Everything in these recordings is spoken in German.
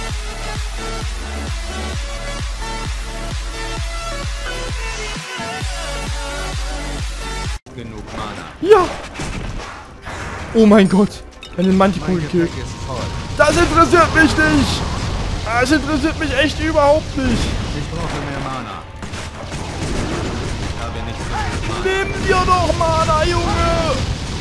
Genug Mana. Ja! Oh mein Gott! Einen Manticore gekillt. Gepäck ist voll. Das interessiert mich nicht! Das interessiert mich echt überhaupt nicht! Ich brauche mehr Mana. Ich habe nicht so viel Mana. Nimm dir doch Mana, Junge!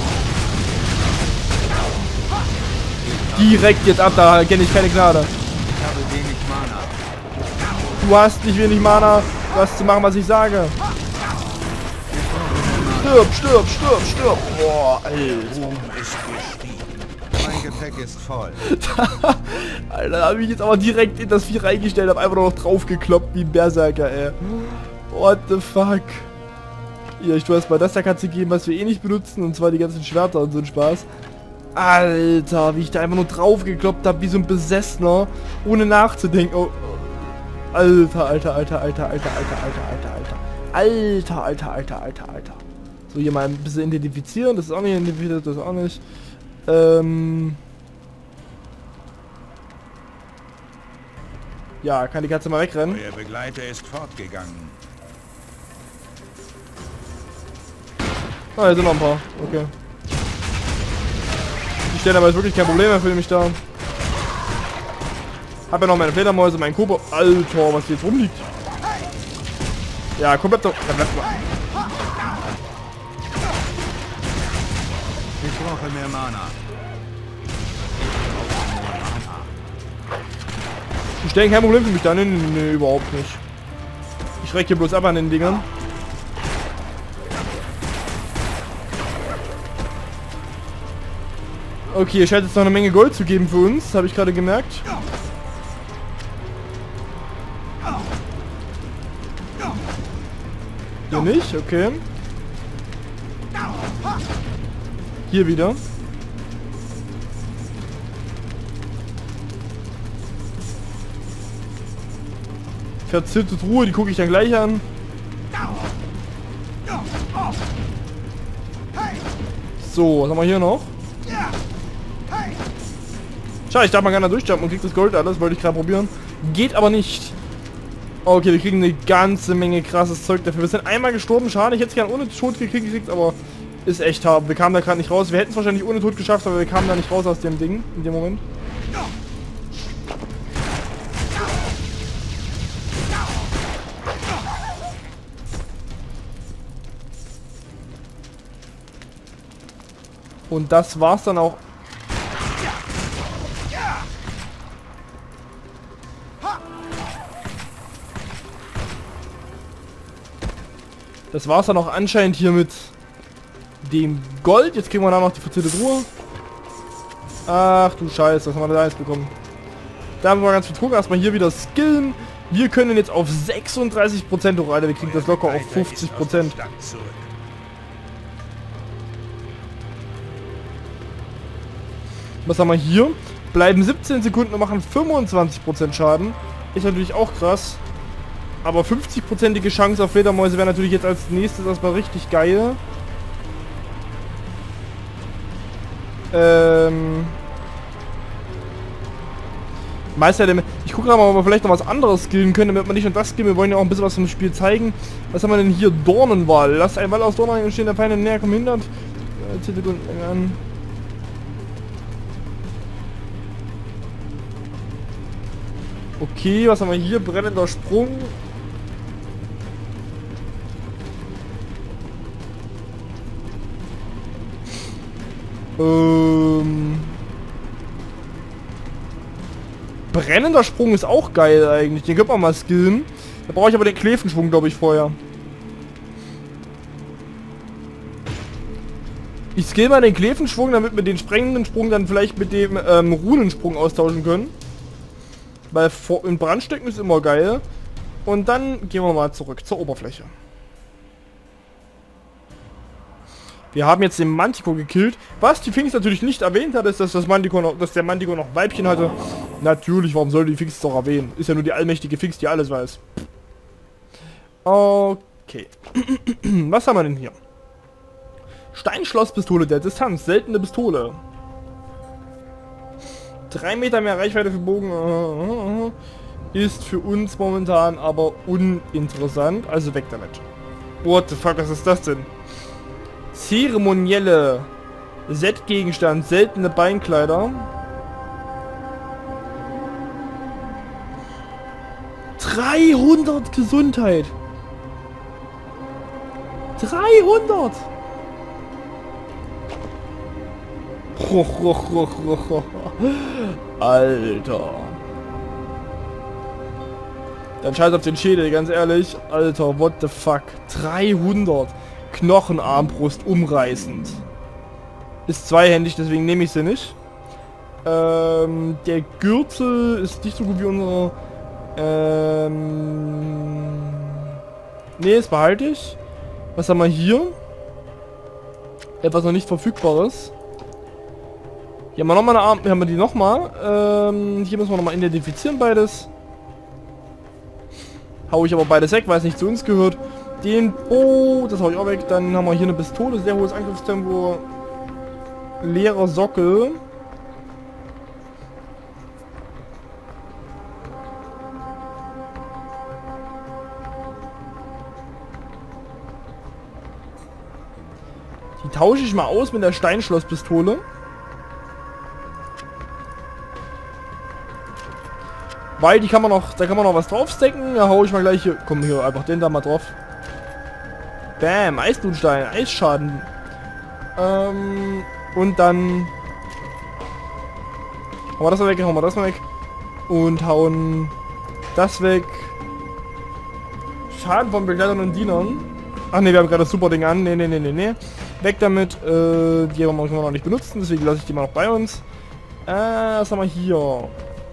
Direkt jetzt ab, da kenne ich keine Gnade. Ich habe wenig Mana. Du hast nicht wenig Mana, was zu machen, was ich sage. Stirb, stirb, stirb, stirb. Boah, Alter. Ruhm ist gestiegen. Mein Gepäck ist voll. Alter, da habe ich jetzt aber direkt in das Vieh reingestellt, habe einfach noch drauf gekloppt wie ein Berserker, ey. What the fuck? Hier, ich tue erstmal das da Katze geben, was wir eh nicht benutzen, und zwar die ganzen Schwerter und so ein Spaß. Alter, wie ich da einfach nur drauf gekloppt habe, wie so ein Besessener, ohne nachzudenken. Oh, Alter, Alter, Alter, Alter, Alter, Alter, Alter, Alter, Alter. Alter, Alter, Alter, Alter, Alter. So, hier mal ein bisschen identifizieren, das ist auch nicht identifiziert, das ist auch nicht. Ja, kann die Katze mal wegrennen. Euer Begleiter ist fortgegangen. Ah, hier sind noch ein paar. Okay. Die stellen aber jetzt wirklich kein Problem mehr für mich da. Hab ja noch meine Fledermäuse, meinen Kobo. Alter, was hier jetzt rumliegt. Ja, komm, bleib doch. Ja, bleib mal. Ich brauche mehr Mana. Die stellen kein Problem für mich da. Nee, nee, nee, überhaupt nicht. Ich schrecke hier bloß ab an den Dingern. Okay, es scheint jetzt noch eine Menge Gold zu geben für uns, habe ich gerade gemerkt. Hier nicht, okay. Hier wieder. Verzierte Truhe, die gucke ich dann gleich an. So, was haben wir hier noch? Schau, ich darf mal gerne durchjumpen und krieg das Gold alles, wollte ich gerade probieren. Geht aber nicht. Okay, wir kriegen eine ganze Menge krasses Zeug dafür. Wir sind einmal gestorben, schade, ich hätte es gerne ohne Tod gekriegt, aber ist echt hart. Wir kamen da gerade nicht raus. Wir hätten es wahrscheinlich ohne Tod geschafft, aber wir kamen da nicht raus aus dem Ding, in dem Moment. Und das war's dann auch. Das war's dann auch anscheinend hier mit dem Gold. Jetzt kriegen wir da noch die verzierte Truhe. Ach du Scheiße, was haben wir da jetzt bekommen? Da haben wir ganz viel Druck. Erstmal hier wieder skillen. Wir können jetzt auf 36% hoch, Alter. Wir kriegen das locker auf 50%. Was haben wir hier? Bleiben 17 Sekunden und machen 25% Schaden. Ist natürlich auch krass. Aber 50%ige Chance auf Fledermäuse wäre natürlich jetzt als nächstes erstmal richtig geil. Ich gucke mal, ob wir vielleicht noch was anderes skillen können, damit wir nicht nur das skillen. Wir wollen ja auch ein bisschen was vom Spiel zeigen. Was haben wir denn hier? Dornenwall. Lass ein Wall aus Dornen entstehen, der Feinde näher kommen hindert. 10 Sekunden an. Okay, was haben wir hier? Brennender Sprung. Brennender Sprung ist auch geil eigentlich. Den könnte man mal skillen. Da brauche ich aber den Klefenschwung, glaube ich, vorher. Ich skill mal den Klefenschwung, damit wir den sprengenden Sprung dann vielleicht mit dem Runensprung austauschen können. Weil in Brandstecken ist immer geil. Und dann gehen wir mal zurück zur Oberfläche. Wir haben jetzt den Manticore gekillt. Was die Pfingst natürlich nicht erwähnt hat, ist, dass der Manticore noch Weibchen hatte. Natürlich, warum soll die Pfingst doch erwähnen? Ist ja nur die allmächtige Pfingst, die alles weiß. Okay. Was haben wir denn hier? Steinschlosspistole der Distanz. Seltene Pistole. 3 Meter mehr Reichweite für Bogen ist für uns momentan aber uninteressant. Also weg damit. What the fuck, was ist das denn? Zeremonielle Set-Gegenstand, seltene Beinkleider. 300 Gesundheit. 300. Alter. Dann scheiß auf den Schädel, ganz ehrlich. Alter, what the fuck. 300. Knochenarmbrust umreißend. Ist zweihändig, deswegen nehme ich sie nicht. Der Gürtel ist nicht so gut wie unsere. Nee, das behalte ich. Was haben wir hier? Etwas noch nicht verfügbares. Hier haben wir nochmal eine Arm. Hier haben wir die nochmal. Hier müssen wir nochmal identifizieren beides. Hau ich aber beides weg, weil es nicht zu uns gehört. Den. Oh, das hau ich auch weg. Dann haben wir hier eine Pistole, sehr hohes Angriffstempo. Leerer Sockel. Die tausche ich mal aus mit der Steinschlosspistole. Weil die kann man noch, da kann man noch was draufstecken. Da hau ich mal gleich hier. Komm hier, einfach den da mal drauf. Bam, Eisdunstein, Eisschaden. Und dann hauen wir das mal weg, hauen wir das mal weg. Und hauen das weg. Schaden von Begleitern und Dienern. Ach ne, wir haben gerade das super Ding an. Nee. Weg damit. Die haben wir noch nicht benutzen, deswegen lasse ich die mal noch bei uns. Was haben wir hier?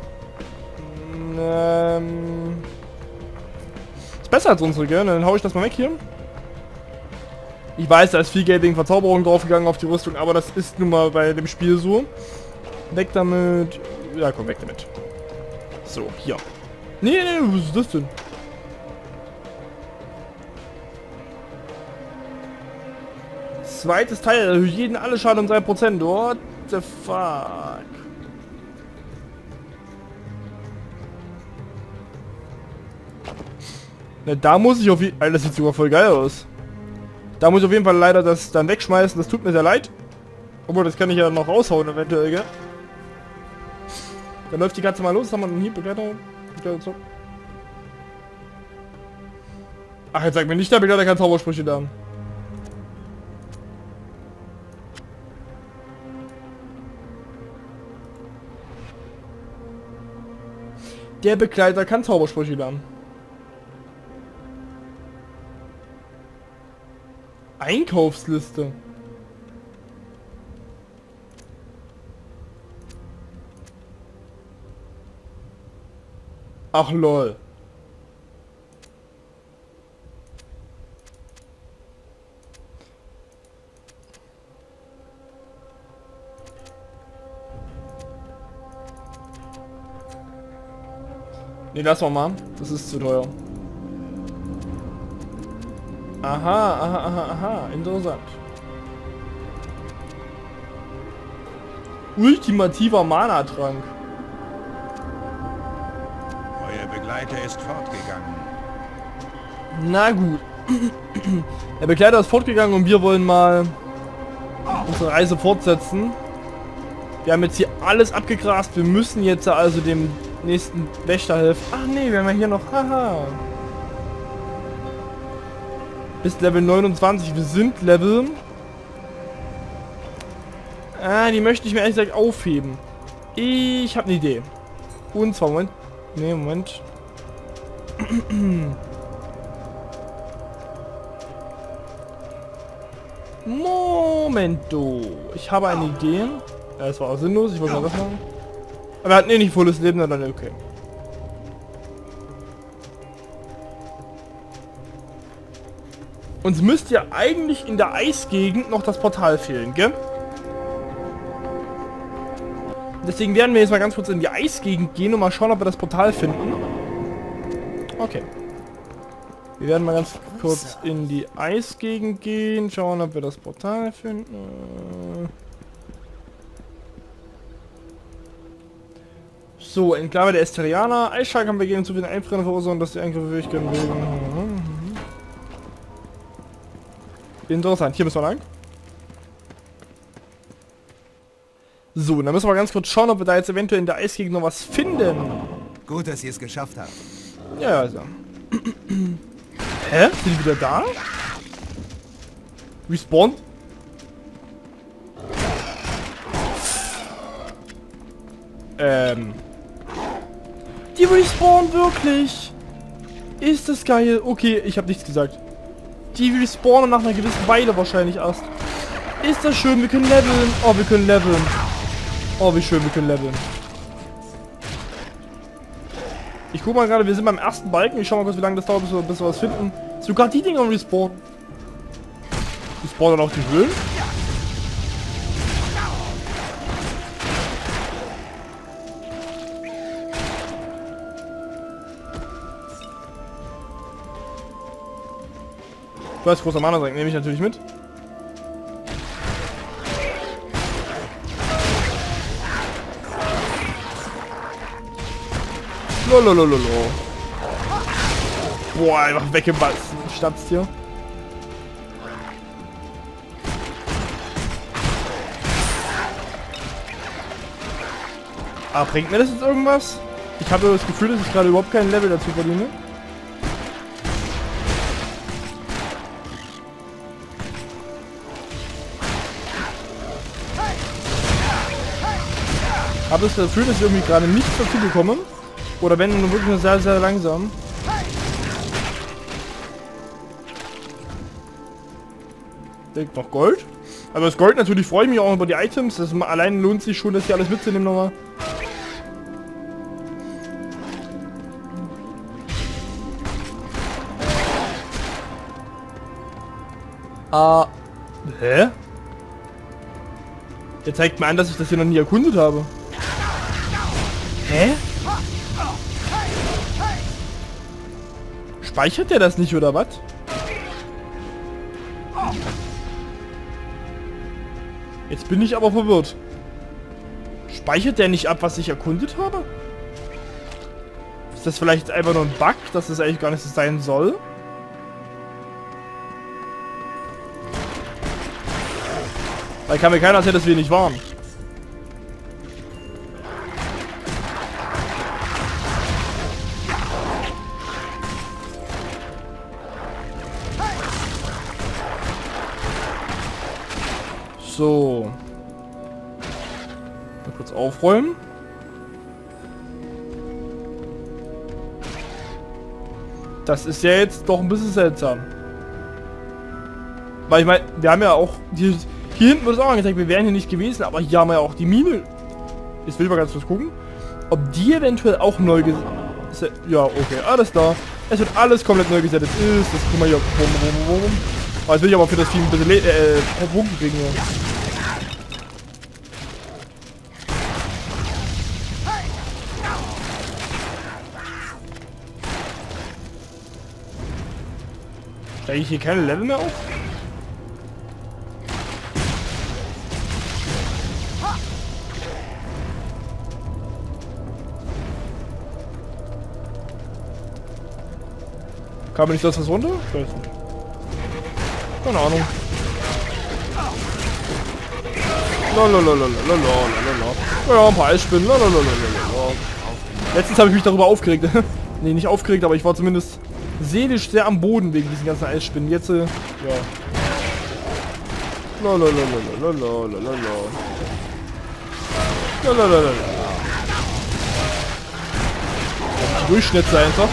Ist besser als unsere, gell? Dann hau ich das mal weg hier. Ich weiß, da ist viel Geld wegen Verzauberung draufgegangen auf die Rüstung, aber das ist nun mal bei dem Spiel so. Weg damit. Ja, komm, weg damit. So, hier. Nee, was ist das denn? Zweites Teil, erhöht jeden alle Schaden um 3%. What the fuck? Na, da muss ich auf jeden Fall... Das sieht sogar voll geil aus. Da muss ich auf jeden Fall leider das dann wegschmeißen. Das tut mir sehr leid. Obwohl, das kann ich ja noch raushauen eventuell, gell? Dann läuft die Katze mal los. Haben wir einen Hieb, Begleiter. So. Ach, jetzt sag mir nicht, der Begleiter kann Zaubersprüche lernen. Der Begleiter kann Zaubersprüche lernen. Einkaufsliste. Ach lol. Nee, lass mal. Das ist zu teuer. Aha. Interessant. Ultimativer Mana-Trank. Euer Begleiter ist fortgegangen. Na gut. Der Begleiter ist fortgegangen und wir wollen mal unsere Reise fortsetzen. Wir haben jetzt hier alles abgegrast. Wir müssen jetzt also dem nächsten Wächter helfen. Ach nee, wir haben ja hier noch... Haha. Bis Level 29. Wir sind Level... die möchte ich mir ehrlich gesagt aufheben. Ich habe eine Idee. Und zwar, Moment. Nee, Moment. Momento. Ich habe eine Idee. Ja, das war auch sinnlos. Ich wollte mal das machen. Aber er hat nicht volles Leben, dann okay. Uns müsste ja eigentlich in der Eisgegend noch das Portal fehlen, gell? Deswegen werden wir jetzt mal ganz kurz in die Eisgegend gehen und mal schauen, ob wir das Portal finden. Okay. Wir werden mal ganz kurz in die Eisgegend gehen, schauen, ob wir das Portal finden. So, Enklave der Esterianer. Eisschlag haben wir gegen zu viele Einfrieren verursachen, dass die Angriffe Fähigkeiten bewegen. Interessant, hier müssen wir lang. So, dann müssen wir ganz kurz schauen, ob wir da jetzt eventuell in der Eisgegend noch was finden. Gut, dass ihr es geschafft habt. Ja, also. Hä? Sind die wieder da? Respawn? Die respawnen wirklich. Ist das geil? Okay, ich habe nichts gesagt. Die respawnen nach einer gewissen Weile wahrscheinlich erst. Ist das schön, wir können leveln. Oh, wir können leveln. Oh, wie schön, wir können leveln. Ich guck mal gerade, wir sind beim ersten Balken. Ich schau mal kurz, wie lange das dauert, bis wir was finden. Sogar die Dinger respawnen. Die spawnen auch die Höhlen. Du hast großer Mana sein, nehme ich natürlich mit. Lololololo. Boah, einfach weggeballert. Statzt hier. Ah, bringt mir das jetzt irgendwas? Ich habe das Gefühl, dass ich gerade überhaupt kein Level dazu verdiene. Habe das Gefühl, dass ich irgendwie gerade nicht dazu bekomme. Oder wenn, nur wirklich nur sehr, sehr langsam. Liegt noch Gold. Also das Gold natürlich freue ich mich auch über die Items. Das allein lohnt sich schon, das hier alles mitzunehmen nochmal. Hä? Der zeigt mir an, dass ich das hier noch nie erkundet habe. Hä? Speichert der das nicht, oder was? Jetzt bin ich aber verwirrt. Speichert der nicht ab, was ich erkundet habe? Ist das vielleicht einfach nur ein Bug, dass das eigentlich gar nicht so sein soll? Weil kann mir keiner erzählen, dass wir nicht waren. So. Mal kurz aufräumen. Das ist ja jetzt doch ein bisschen seltsam. Weil ich meine, wir haben ja auch... Hier hinten wird es auch angezeigt, wir wären hier nicht gewesen, aber hier haben wir ja auch die Mine. Jetzt will ich mal ganz kurz gucken, ob die eventuell auch neu gesetzt... Ja, okay, alles da. Es wird alles komplett neu gesetzt. Das guck mal hier. Oh, jetzt will ich aber für das Team ein bisschen Punkte kriegen. Ja. Steige ich hier keine Level mehr auf? Kam mir nicht das was runter? Ich weiß nicht. Keine Ahnung. Ja, ein paar Eisspinnen. Letztens habe ich mich darüber aufgeregt. Nee, nicht aufgeregt, aber ich war zumindest seelisch sehr am Boden wegen diesen ganzen Eisspinnen. Jetzt, ja. Durchschnitte einfach.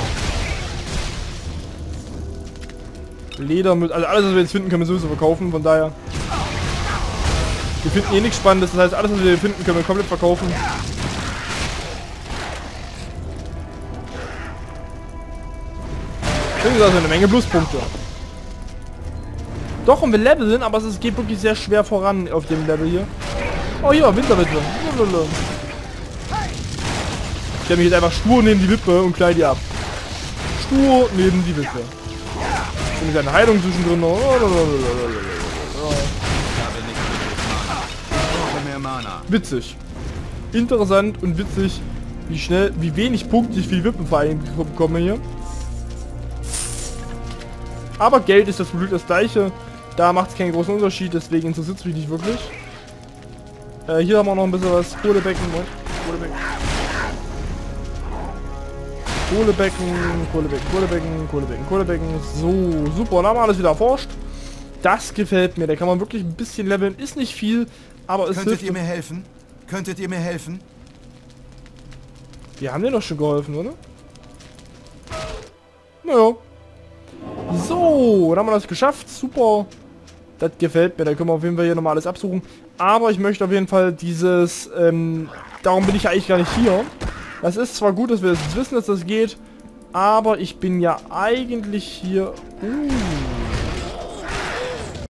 Ledermüll, also alles, was wir jetzt finden, können wir sowieso verkaufen, von daher. Wir finden eh nichts Spannendes, das heißt, alles, was wir finden, können wir komplett verkaufen. Ich finde, das ist eine Menge Pluspunkte. Doch, und wir leveln, aber es geht wirklich sehr schwer voran auf dem Level hier. Oh ja, Winterwitwe. Ich stelle mich jetzt einfach stur neben die Wippe und kleide die ab. Stur neben die Wippe. Und eine Heilung zwischendrin noch. Witzig. Interessant und witzig. wie wenig Punkte ich für die Wippenvereinigung bekomme hier. Aber Geld ist das Glück das gleiche. Da macht es keinen großen Unterschied, deswegen interessiert es mich nicht wirklich. Hier haben wir noch ein bisschen was. Kohlebecken. Kohlebecken. So, super. Und dann haben wir alles wieder erforscht. Das gefällt mir. Da kann man wirklich ein bisschen leveln. Ist nicht viel, aber es hilft. Könntet ihr mir helfen? Könntet ihr mir helfen? Wir haben dir doch schon geholfen, oder? Naja. So, dann haben wir das geschafft. Super. Das gefällt mir. Da können wir auf jeden Fall hier nochmal alles absuchen. Aber ich möchte auf jeden Fall dieses... darum bin ich ja eigentlich gar nicht hier. Das ist zwar gut, dass wir jetzt wissen, dass das geht. Aber ich bin ja eigentlich hier...